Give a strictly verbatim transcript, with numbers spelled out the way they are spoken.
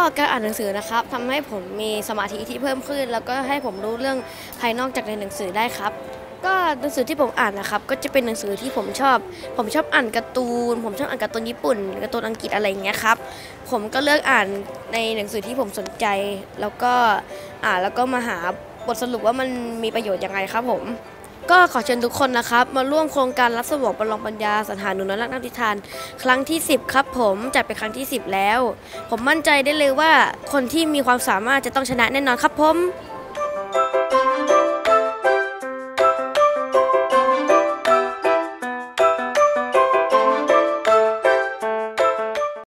การอ่านหนังสือนะครับทำให้ผมมีสมาธิที่เพิ่มขึ้นแล้วก็ให้ผมรู้เรื่องภายนอกจากในหนังสือได้ครับก็หนังสือที่ผมอ่านนะครับก็จะเป็นหนังสือที่ผมชอบผมชอบอ่านการ์ตูนผมชอบอ่านการ์ตูนญี่ปุ่นการ์ตูนอังกฤษอะไรอย่างเงี้ยครับผมก็เลือกอ่านในหนังสือที่ผมสนใจแล้วก็อ่านแล้วก็มาหาบทสรุปว่ามันมีประโยชน์ยังไงครับผมก็ขอเชิญทุกคนนะครับมาร่วมโครงการรับสมองประลองปัญญาสถานหนุนรักนักนิทานครั้งที่สิบครับผมจัดเป็นครั้งที่สิบแล้วผมมั่นใจได้เลยว่าคนที่มีความสามารถจะต้องชนะแน่นอนครับผม